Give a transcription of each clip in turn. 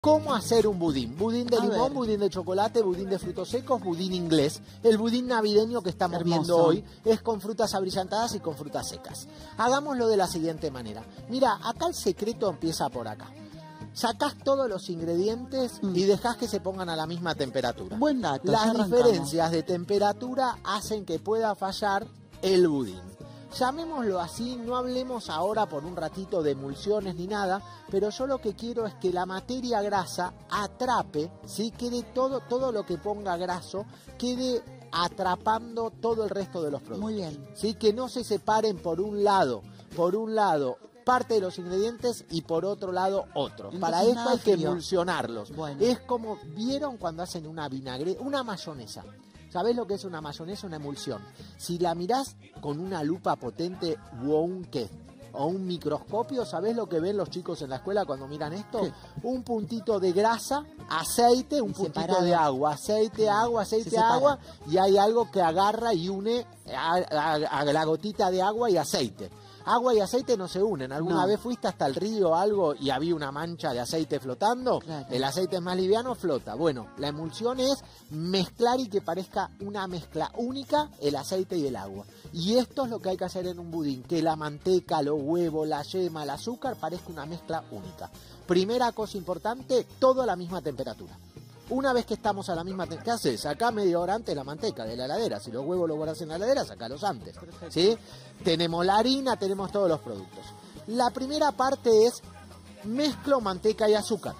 ¿Cómo hacer un budín? Budín de limón, budín de chocolate, budín de frutos secos, budín inglés. El budín navideño que estamos viendo hoy es con frutas abrillantadas y con frutas secas. Hagámoslo de la siguiente manera. Mira, acá el secreto empieza por acá. Sacás todos los ingredientes y dejás que se pongan a la misma temperatura. Buen dato. Las diferencias de temperatura hacen que pueda fallar el budín. Llamémoslo así, no hablemos ahora por un ratito de emulsiones ni nada, pero yo lo que quiero es que la materia grasa atrape, ¿sí? Quede todo lo que ponga graso, quede atrapando todo el resto de los productos. Muy bien. ¿Sí? Que no se separen por un lado parte de los ingredientes y por otro lado otro. Entonces, para esto hay que emulsionarlos. Bueno. Es como, ¿vieron cuando hacen una mayonesa? ¿Sabés lo que es una mayonesa? Una emulsión. Si la mirás con una lupa potente o un microscopio, ¿sabés lo que ven los chicos en la escuela cuando miran esto? Sí. Un puntito de grasa, aceite, un puntito de agua, aceite, agua, y hay algo que agarra y une a la gotita de agua y aceite. Agua y aceite no se unen. ¿Alguna vez fuiste hasta el río o algo y había una mancha de aceite flotando? Claro. El aceite es más liviano, flota. Bueno, la emulsión es mezclar y que parezca una mezcla única el aceite y el agua. Y esto es lo que hay que hacer en un budín, que la manteca, los huevos, la yema, el azúcar parezca una mezcla única. Primera cosa importante, todo a la misma temperatura. Una vez que estamos a la misma temperatura, ¿qué haces? Sacá media hora antes la manteca de la heladera. Si los huevos los guardas en la heladera, sacalos antes. ¿Sí? Tenemos la harina, tenemos todos los productos. La primera parte es mezclo manteca y azúcar.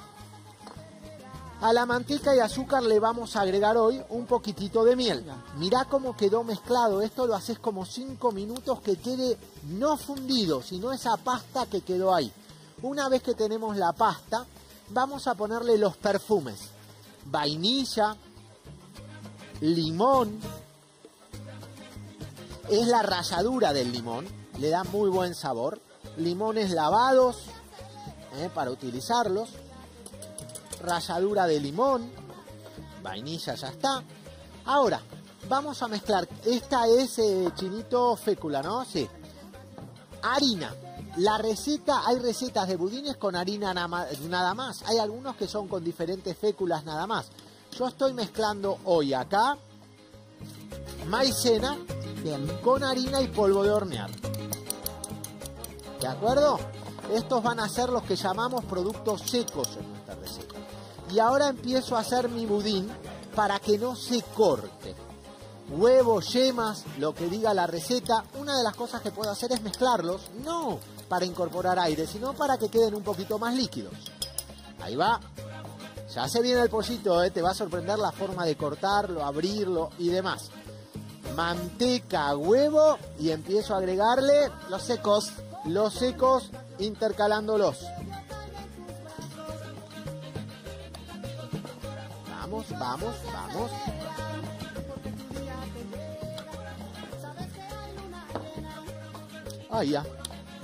A la manteca y azúcar le vamos a agregar hoy un poquitito de miel. Mirá cómo quedó mezclado. Esto lo haces como 5 minutos que quede no fundido, sino esa pasta que quedó ahí. Una vez que tenemos la pasta, vamos a ponerle los perfumes. Vainilla, limón, es la ralladura del limón, le da muy buen sabor, limones lavados para utilizarlos, ralladura de limón, vainilla ya está. Ahora, vamos a mezclar, esta es chinito fécula, ¿no? Sí. Harina. La receta, hay recetas de budines con harina nada más. Hay algunos que son con diferentes féculas nada más. Yo estoy mezclando hoy acá maicena con harina y polvo de hornear. ¿De acuerdo? Estos van a ser los que llamamos productos secos en nuestra receta. Y ahora empiezo a hacer mi budín para que no se corte. Huevos, yemas, lo que diga la receta. Una de las cosas que puedo hacer es mezclarlos, no para incorporar aire, sino para que queden un poquito más líquidos. Ahí va. Ya se viene el pollito, te va a sorprender la forma de cortarlo, abrirlo y demás. Manteca, huevo y empiezo a agregarle los secos intercalándolos. Vamos, vamos, vamos. Ahí ya.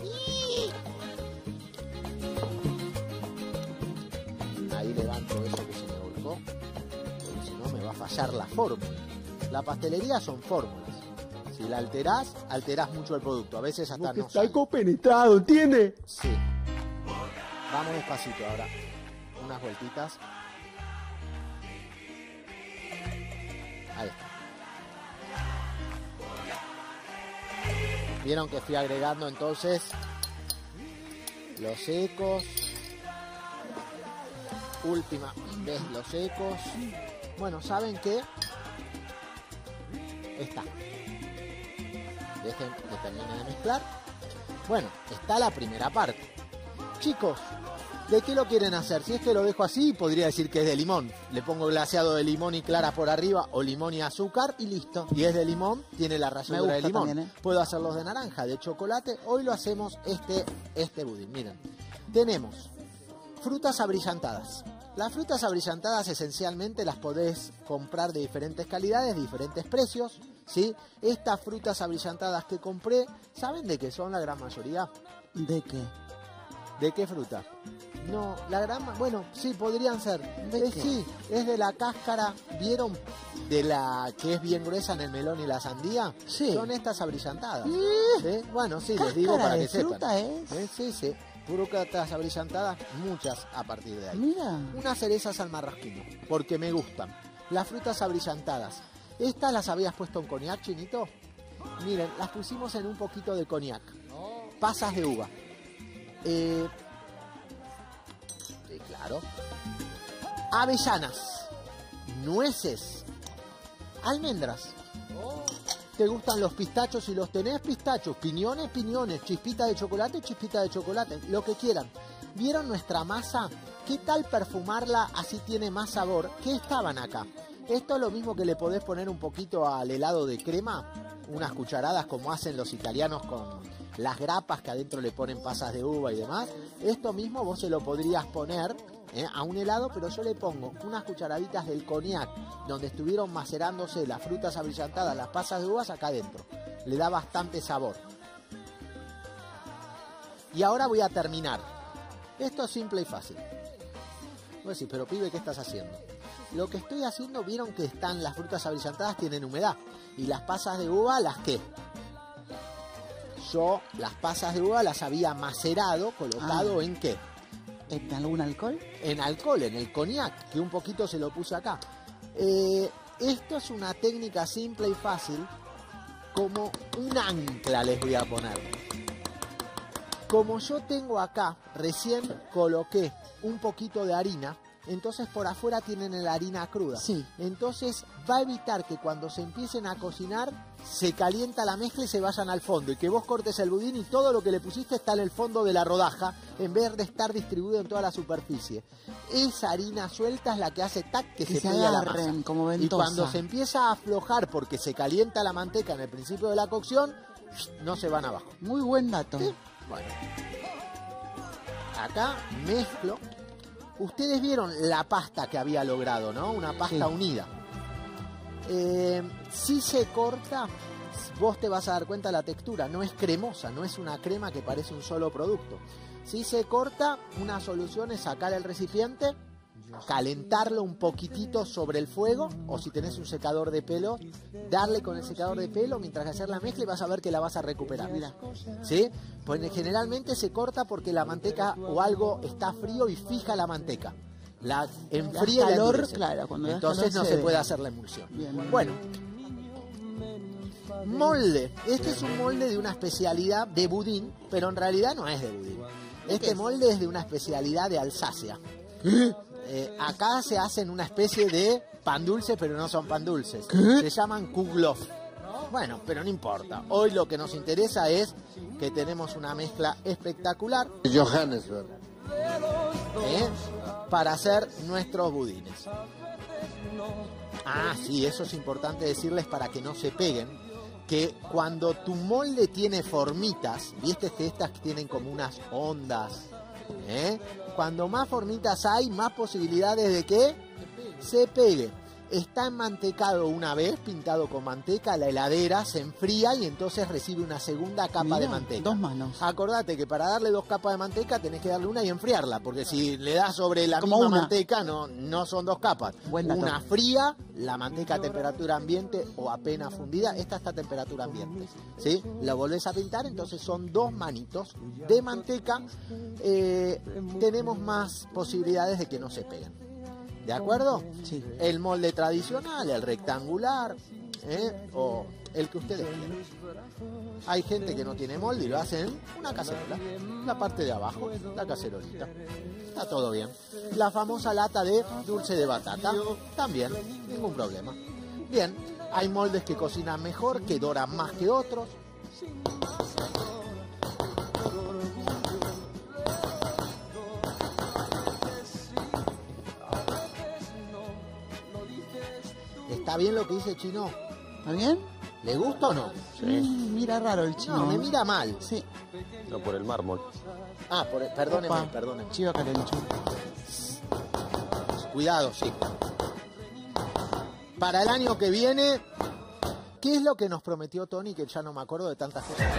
Ahí levanto eso que se me volcó, porque si no me va a fallar la fórmula. La pastelería son fórmulas. Si la alterás mucho el producto. A veces hasta no está compenetrado, ¿entiendes? Sí. Vamos despacito ahora. Unas vueltitas. Ahí está. Vieron que fui agregando entonces los secos. Última vez los secos. Bueno, ¿saben qué? Está. Dejen que termine de mezclar. Bueno, está la primera parte. Chicos, ¿de qué lo quieren hacer? Si es que lo dejo así, podría decir que es de limón. Le pongo glaseado de limón y clara por arriba o limón y azúcar y listo. Y es de limón, tiene la ralladura de limón. También, Puedo hacerlos de naranja, de chocolate. Hoy lo hacemos este budín. Miren, tenemos frutas abrillantadas. Las frutas abrillantadas esencialmente las podés comprar de diferentes calidades, de diferentes precios, ¿sí? Estas frutas abrillantadas que compré, ¿saben de qué son la gran mayoría? ¿De qué? ¿De qué fruta? No, bueno, sí, podrían ser. Sí, es de la cáscara, ¿vieron? De la que es bien gruesa en el melón y la sandía. Sí. Son estas abrillantadas. ¿Sí? Bueno, sí, les digo para que sepan. ¿Fruta es? Sí, sí. frutas abrillantadas, muchas a partir de ahí. Mira. Unas cerezas al marrasquino, porque me gustan. Las frutas abrillantadas. ¿Estas las habías puesto en coñac, Chinito? Miren, las pusimos en un poquito de coñac. Pasas de uva. Sí, claro. Avellanas. Nueces. Almendras. ¿Te gustan los pistachos? Si los tenés, pistachos. Piñones, piñones. Chispita de chocolate, chispita de chocolate. Lo que quieran. ¿Vieron nuestra masa? ¿Qué tal perfumarla así tiene más sabor? ¿Qué estaban acá? Esto es lo mismo que le podés poner un poquito al helado de crema. Unas cucharadas como hacen los italianos con las grapas que adentro le ponen pasas de uva y demás. Esto mismo vos se lo podrías poner a un helado, pero yo le pongo unas cucharaditas del coñac donde estuvieron macerándose las frutas abrillantadas, las pasas de uvas acá adentro. Le da bastante sabor. Y ahora voy a terminar. Esto es simple y fácil. Voy a decir, pero pibe, ¿qué estás haciendo? Lo que estoy haciendo, vieron que están las frutas abrillantadas, tienen humedad. Y las pasas de uva, ¿las qué? Yo las pasas de uva las había macerado, colocado ¿en qué? ¿En algún alcohol? En alcohol, en el coñac, que un poquito se lo puse acá. Esto es una técnica simple y fácil, como un ancla les voy a poner. Como yo tengo acá, recién coloqué un poquito de harina, entonces por afuera tienen la harina cruda. Sí. Entonces va a evitar que cuando se empiecen a cocinar se calienta la mezcla y se vayan al fondo. Y que vos cortes el budín y todo lo que le pusiste está en el fondo de la rodaja en vez de estar distribuido en toda la superficie. Esa harina suelta es la que hace tac que se pega la masa. Como ventosa. Y cuando se empieza a aflojar porque se calienta la manteca en el principio de la cocción, no se van abajo. Muy buen dato. ¿Sí? Bueno. Acá mezclo. Ustedes vieron la pasta que había logrado, ¿no? Una pasta unida. Si se corta, vos te vas a dar cuenta de la textura. No es cremosa, no es una crema que parece un solo producto. Si se corta, una solución es sacar el recipiente, calentarlo un poquitito sobre el fuego, o si tenés un secador de pelo, darle con el secador de pelo mientras hacer la mezcla y vas a ver que la vas a recuperar. Mira, ¿sí? Pues generalmente se corta porque la manteca o algo está frío y fija la manteca. La enfría el calor, claro, cuando entonces no se puede hacer la emulsión. Bien. Bueno, molde. Este es un molde de una especialidad de budín, pero en realidad no es de budín. Este molde es de una especialidad de Alsacia. Acá se hacen una especie de pan dulce, pero no son pan dulces. Se llaman Kuglof. Bueno, pero no importa. Hoy lo que nos interesa es que tenemos una mezcla espectacular. Johannesburg. Para hacer nuestros budines. Ah, sí, eso es importante decirles para que no se peguen. Que cuando tu molde tiene formitas, viste que estas tienen como unas ondas, cuando más formitas hay, más posibilidades de que se pegue. Está enmantecado una vez, pintado con manteca, la heladera se enfría y entonces recibe una segunda capa de manteca. 2 manos. Acordate que para darle 2 capas de manteca tenés que darle una y enfriarla, porque si le das sobre la misma manteca no son 2 capas. Una fría, la manteca a temperatura ambiente o apenas fundida, esta está a temperatura ambiente. ¿Sí? La volvés a pintar, entonces son 2 manitos de manteca. Tenemos más posibilidades de que no se peguen. ¿De acuerdo? Sí. El molde tradicional, el rectangular, o el que ustedes quieran. Hay gente que no tiene molde y lo hacen en una cacerola. La parte de abajo, la cacerolita. Está todo bien. La famosa lata de dulce de batata, también, ningún problema. Bien, hay moldes que cocinan mejor, que doran más que otros. ¿Está bien lo que dice Chino? ¿Está bien? ¿Le gusta o no? Sí. Mira raro el Chino. No, me mira mal. Sí. No, por el mármol. Ah, perdóneme. Chiva Calencho. Cuidado, sí. Para el año que viene, ¿qué es lo que nos prometió Tony? Que ya no me acuerdo de tantas cosas.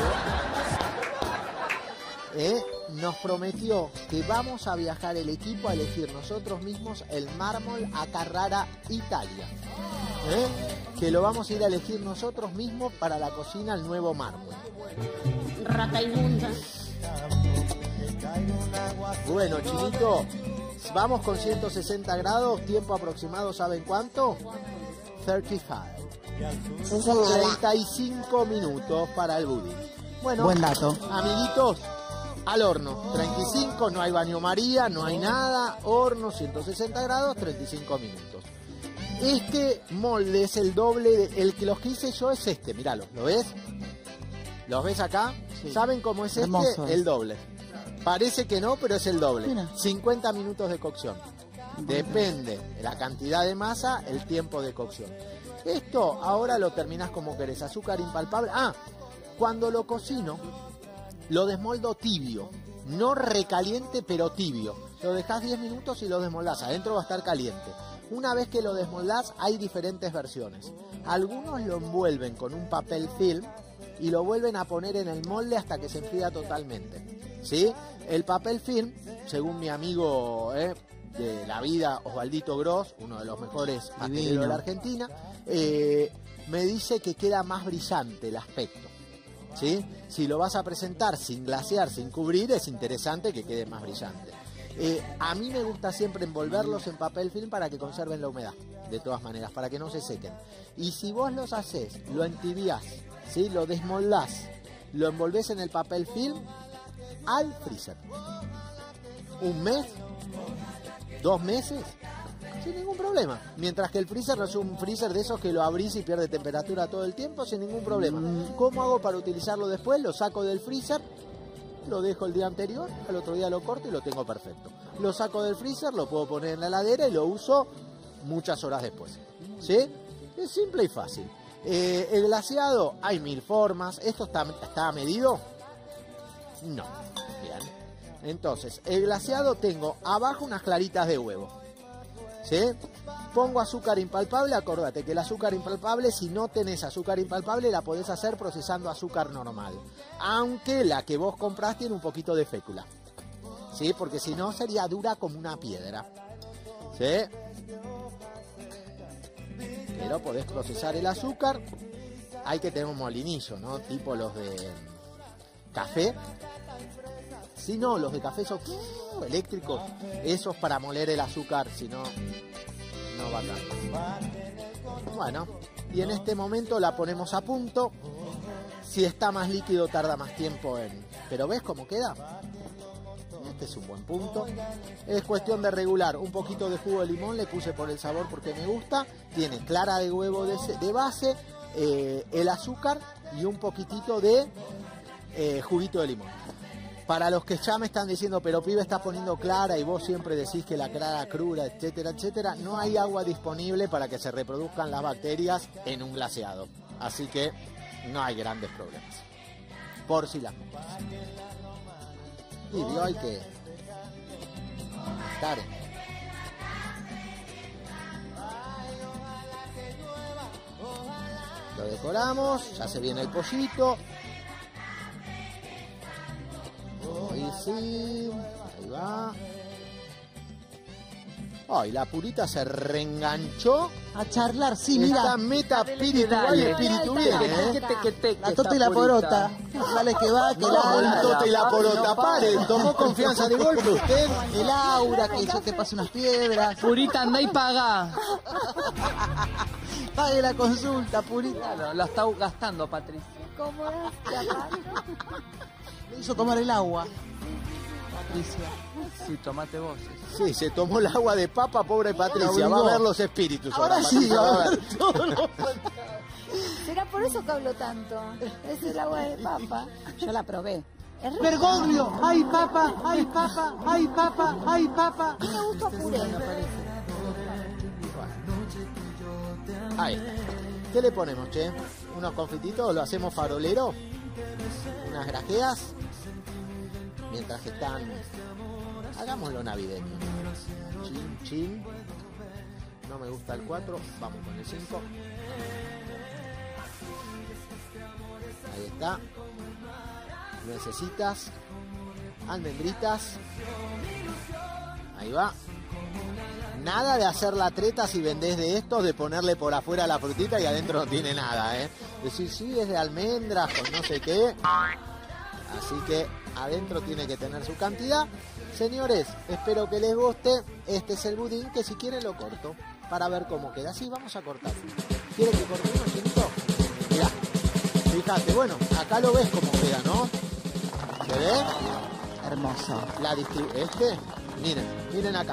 Nos prometió que vamos a viajar el equipo a elegir nosotros mismos el mármol a Carrara, Italia. Que lo vamos a ir a elegir nosotros mismos para la cocina, el nuevo mármol. Rata inmunda. Bueno, Chinito, vamos con 160 grados, tiempo aproximado, ¿saben cuánto? 35. 35 minutos para el budín. Bueno, buen dato. Amiguitos, al horno. 35, no hay baño María, no hay nada. Horno, 160 grados, 35 minutos. Este molde es el doble, los que hice yo es este, míralo, ¿lo ves? ¿Los ves acá? Sí. ¿Saben cómo es Hermoso este? El doble. Parece que no, pero es el doble. Mira. 50 minutos de cocción. Depende de la cantidad de masa, el tiempo de cocción. Esto ahora lo terminás como querés, azúcar impalpable. Cuando lo cocino, lo desmoldo tibio, no recaliente, pero tibio. Lo dejás 10 minutos y lo desmoldás, adentro va a estar caliente. Una vez que lo desmoldás, hay diferentes versiones. Algunos lo envuelven con un papel film y lo vuelven a poner en el molde hasta que se enfría totalmente. ¿Sí? El papel film, según mi amigo de la vida, Osvaldito Gross, uno de los mejores pasteleros de la Argentina, me dice que queda más brillante el aspecto. ¿Sí? Si lo vas a presentar sin glasear, sin cubrir, es interesante que quede más brillante. A mí me gusta siempre envolverlos en papel film para que conserven la humedad, de todas maneras, para que no se sequen. Y si vos los haces, lo entibiás, ¿sí? Lo desmoldás, lo envolvés en el papel film al freezer. 1 mes, 2 meses, sin ningún problema. Mientras que el freezer no es un freezer de esos que lo abrís y pierde temperatura todo el tiempo, sin ningún problema. ¿Cómo hago para utilizarlo después? Lo saco del freezer, lo dejo el día anterior, al otro día lo corto y lo tengo perfecto. Lo saco del freezer, lo puedo poner en la heladera y lo uso muchas horas después. ¿Sí? Es simple y fácil. El glaseado, hay 1000 formas. ¿Esto está medido? No. Bien. Entonces, el glaseado tengo abajo unas claritas de huevo. ¿Sí? Pongo azúcar impalpable, acordate que el azúcar impalpable, si no tenés azúcar impalpable, la podés hacer procesando azúcar normal. Aunque la que vos comprás tiene un poquito de fécula. ¿Sí? Porque si no sería dura como una piedra. ¿Sí? Pero podés procesar el azúcar. Hay que tener un molinillo, ¿no? Tipo los de café. Si no, los de café son eléctricos. Esos para moler el azúcar, si no, no va tanto. Bueno, y en este momento la ponemos a punto. Si está más líquido tarda más tiempo en... Pero ¿ves cómo queda? Este es un buen punto. Es cuestión de regular. Un poquito de jugo de limón le puse por el sabor porque me gusta. Tiene clara de huevo de base, el azúcar y un poquitito de juguito de limón. Para los que ya me están diciendo, pero pibe, estás poniendo clara y vos siempre decís que la clara cruda, etcétera, etcétera, no hay agua disponible para que se reproduzcan las bacterias en un glaseado. Así que no hay grandes problemas. Por si las moscas. Y vio, hay que estar. Lo decoramos, ya se viene el pollito. Ahí sí, ahí va. Ay, la purita se reenganchó. A charlar, sí, Esta mira. meta espíritu va y espíritu viene, La tota y la porota. Dale que va, que La tota y la porota, no pare, tomó confianza de golpe usted. El aura, que yo te paso unas piedras. Purita, andá y paga. Pague la consulta, Purita. Claro, la está gastando, Patricia. ¿Cómo es? ¿La paz? Le hizo tomar el agua. Patricia. Sí, tomate vos. Sí, se tomó el agua de papa, pobre Patricia. Va a ver los espíritus. Ahora sí, Patricia, va a ver todo lo ¿Será por eso que hablo tanto? Es el agua de papa. Yo la probé. Es rica. Bergoglio, ay papa, ay papa, ay papa, ay papa. Tiene gusto a puré. Ahí está. ¿Qué le ponemos, che? ¿Unos confititos? ¿Lo hacemos farolero? ¿Unas grajeas? Mientras que están... Hagámoslo navideño. Chin, chin. No me gusta el 4. Vamos con el 5. Ahí está. Necesitas almendritas. Ahí va. Nada de hacer la treta si vendés de estos, de ponerle por afuera la frutita y adentro no tiene nada, ¿eh? Decir, sí, es de almendras con no sé qué. Así que adentro tiene que tener su cantidad. Señores, espero que les guste. Este es el budín, que si quieren lo corto para ver cómo queda. Sí, vamos a cortar. ¿Quieren que cortemos, Chinito? Mirá, fíjate, bueno, acá lo ves cómo queda, ¿no? ¿Se ve? Hermoso. Miren acá.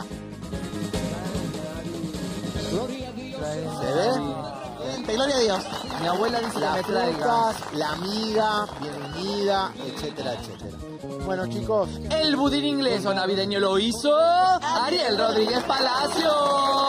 ¿Se ve? Gente, gloria a Dios. Mi abuela dice que Las me traiga. frutas, la miga bien unida, etcétera, etcétera. Bueno, chicos, El budín inglés o navideño lo hizo Ariel Rodríguez Palacio.